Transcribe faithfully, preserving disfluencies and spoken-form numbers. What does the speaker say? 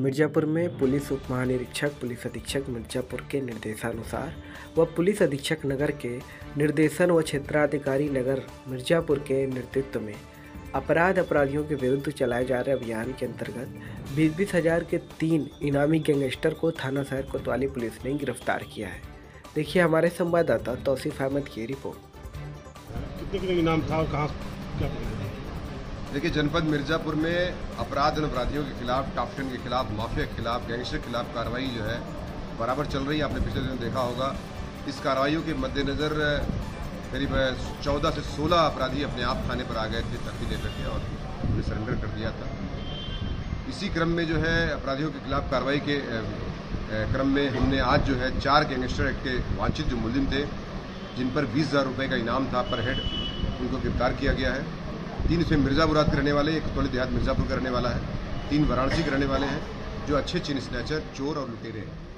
मिर्ज़ापुर में पुलिस उप महानिरीक्षक पुलिस अधीक्षक मिर्ज़ापुर के निर्देशानुसार व पुलिस अधीक्षक नगर के निर्देशन व क्षेत्राधिकारी नगर मिर्ज़ापुर के नेतृत्व में अपराध अपराधियों के विरुद्ध चलाए जा रहे अभियान के अंतर्गत बीस बीस हजार के तीन इनामी गैंगस्टर को थाना शहर कोतवाली पुलिस ने गिरफ्तार किया है। देखिए हमारे संवाददाता तौसीफ अहमद की रिपोर्ट। कितने कितने इनाम था और कहाँ क्या? देखिए, जनपद मिर्ज़ापुर में अपराध और अपराधियों के खिलाफ, टॉप टेन के खिलाफ, माफिया के खिलाफ, गैंगस्टर के खिलाफ कार्रवाई जो है बराबर चल रही है। आपने पिछले दिन देखा होगा। इस कार्रवाइयों के मद्देनज़र करीब चौदह से सोलह अपराधी अपने आप थाने पर आ गए थे तख्ती लेकर के और उन्हें सरेंडर कर दिया था। इसी क्रम में जो है अपराधियों के खिलाफ कार्रवाई के क्रम में हमने आज जो है चार गैंगस्टर एक्ट के वांछित जो मुलजिम थे, जिन पर बीस हज़ार रुपये का इनाम था पर हेड, उनको गिरफ्तार किया गया है। तीन इसमें मिर्ज़ापुर के रहने वाले, एक कोतवाली देहात मिर्ज़ापुर का रहने वाला है, तीन वाराणसी के रहने वाले हैं, जो अच्छे चेन स्नैचर, चोर और लुटेरे हैं।